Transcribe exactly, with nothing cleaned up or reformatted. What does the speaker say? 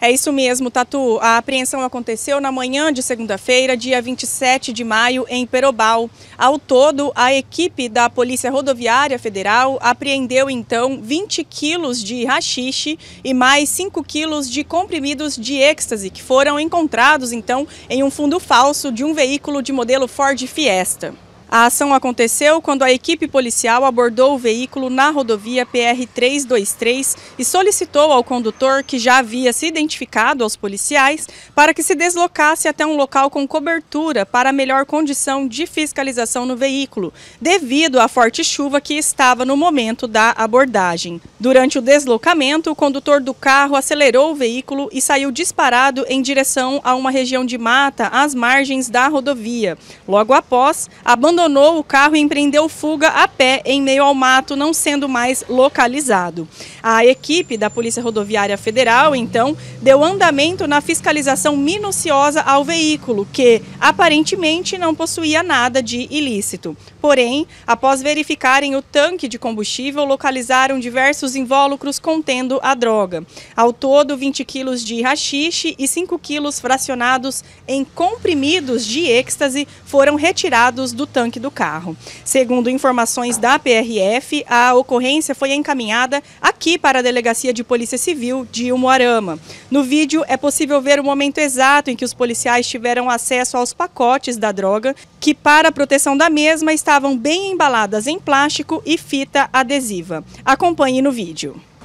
É isso mesmo, Tatu. A apreensão aconteceu na manhã de segunda-feira, dia vinte e sete de maio, em Perobal. Ao todo, a equipe da Polícia Rodoviária Federal apreendeu, então, vinte quilos de haxixe e mais cinco quilos de comprimidos de êxtase, que foram encontrados, então, em um fundo falso de um veículo de modelo Ford Fiesta. A ação aconteceu quando a equipe policial abordou o veículo na rodovia P R trezentos e vinte e três e solicitou ao condutor, que já havia se identificado aos policiais, para que se deslocasse até um local com cobertura para melhor condição de fiscalização no veículo, devido à forte chuva que estava no momento da abordagem. Durante o deslocamento, o condutor do carro acelerou o veículo e saiu disparado em direção a uma região de mata às margens da rodovia. Logo após, abandonou Abandonou o carro e empreendeu fuga a pé em meio ao mato, não sendo mais localizado. A equipe da Polícia Rodoviária Federal, então, deu andamento na fiscalização minuciosa ao veículo, que aparentemente não possuía nada de ilícito. Porém, após verificarem o tanque de combustível, localizaram diversos invólucros contendo a droga. Ao todo, vinte quilos de haxixe e cinco quilos fracionados em comprimidos de êxtase foram retirados do tanque do carro. Segundo informações da P R F, a ocorrência foi encaminhada aqui para a Delegacia de Polícia Civil de Umuarama. No vídeo é possível ver o momento exato em que os policiais tiveram acesso aos pacotes da droga, que para a proteção da mesma estavam bem embaladas em plástico e fita adesiva. Acompanhe no vídeo.